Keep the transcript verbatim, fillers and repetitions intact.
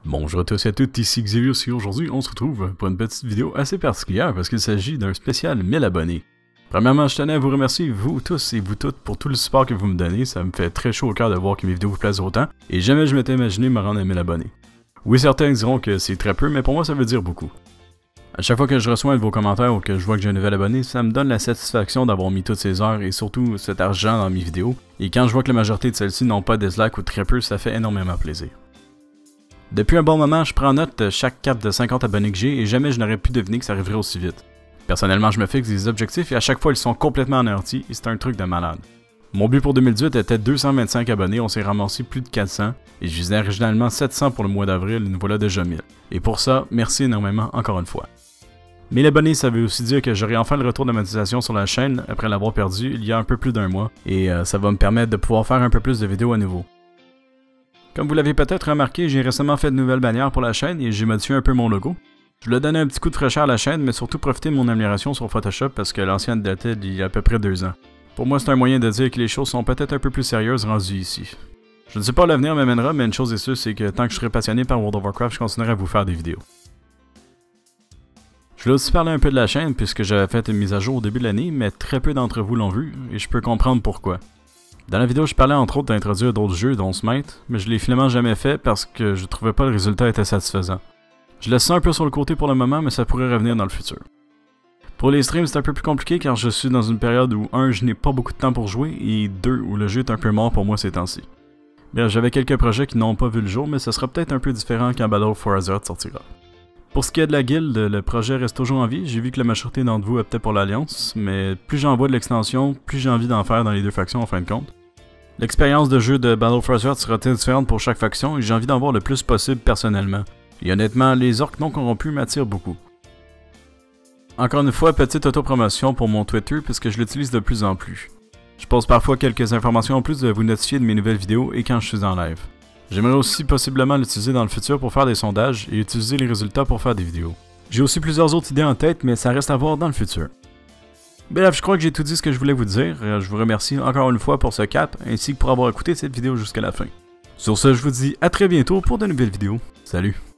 Bonjour à tous et à toutes, ici Xavier et aujourd'hui on se retrouve pour une petite vidéo assez particulière parce qu'il s'agit d'un spécial mille abonnés. Premièrement, je tenais à vous remercier vous tous et vous toutes pour tout le support que vous me donnez, ça me fait très chaud au cœur de voir que mes vidéos vous plaisent autant et jamais je m'étais imaginé me rendre à mille abonnés. Oui, certains diront que c'est très peu, mais pour moi ça veut dire beaucoup. À chaque fois que je reçois un de vos commentaires ou que je vois que j'ai un nouvel abonné, ça me donne la satisfaction d'avoir mis toutes ces heures et surtout cet argent dans mes vidéos, et quand je vois que la majorité de celles-ci n'ont pas de dislikes ou très peu, ça fait énormément plaisir. Depuis un bon moment, je prends note de chaque cap de cinquante abonnés que j'ai et jamais je n'aurais pu deviner que ça arriverait aussi vite. Personnellement, je me fixe des objectifs et à chaque fois ils sont complètement anéantis et c'est un truc de malade. Mon but pour deux mille dix-huit était deux cent vingt-cinq abonnés, on s'est ramassé plus de quatre cents et je visais originalement sept cents pour le mois d'avril et nous voilà déjà mille. Et pour ça, merci énormément encore une fois. mille abonnés, ça veut aussi dire que j'aurai enfin le retour de monétisation sur la chaîne après l'avoir perdu il y a un peu plus d'un mois et euh, ça va me permettre de pouvoir faire un peu plus de vidéos à nouveau. Comme vous l'avez peut-être remarqué, j'ai récemment fait de nouvelles bannières pour la chaîne et j'ai modifié un peu mon logo. Je voulais donner un petit coup de fraîcheur à la chaîne, mais surtout profiter de mon amélioration sur Photoshop parce que l'ancienne datait d'il y a à peu près deux ans. Pour moi, c'est un moyen de dire que les choses sont peut-être un peu plus sérieuses rendues ici. Je ne sais pas où l'avenir m'amènera, mais une chose est sûre, c'est que tant que je serai passionné par World of Warcraft, je continuerai à vous faire des vidéos. Je voulais aussi parler un peu de la chaîne puisque j'avais fait une mise à jour au début de l'année, mais très peu d'entre vous l'ont vu et je peux comprendre pourquoi. Dans la vidéo, je parlais entre autres d'introduire d'autres jeux dont Smite, mais je l'ai finalement jamais fait parce que je trouvais pas le résultat était satisfaisant. Je laisse ça un peu sur le côté pour le moment, mais ça pourrait revenir dans le futur. Pour les streams, c'est un peu plus compliqué car je suis dans une période où un, je n'ai pas beaucoup de temps pour jouer et deux, où le jeu est un peu mort pour moi ces temps-ci. Bien, j'avais quelques projets qui n'ont pas vu le jour, mais ce sera peut-être un peu différent quand Battle for Azeroth sortira. Pour ce qui est de la guilde, le projet reste toujours en vie, j'ai vu que la majorité d'entre vous optait pour l'Alliance, mais plus j'en vois de l'extension, plus j'ai envie d'en faire dans les deux factions en fin de compte. L'expérience de jeu de Battle for Azeroth sera très différente pour chaque faction et j'ai envie d'en voir le plus possible personnellement. Et honnêtement, les orques non corrompus m'attirent beaucoup. Encore une fois, petite autopromotion pour mon Twitter puisque je l'utilise de plus en plus. Je pose parfois quelques informations en plus de vous notifier de mes nouvelles vidéos et quand je suis en live. J'aimerais aussi possiblement l'utiliser dans le futur pour faire des sondages et utiliser les résultats pour faire des vidéos. J'ai aussi plusieurs autres idées en tête, mais ça reste à voir dans le futur. Bref, je crois que j'ai tout dit ce que je voulais vous dire. Je vous remercie encore une fois pour ce cap, ainsi que pour avoir écouté cette vidéo jusqu'à la fin. Sur ce, je vous dis à très bientôt pour de nouvelles vidéos. Salut!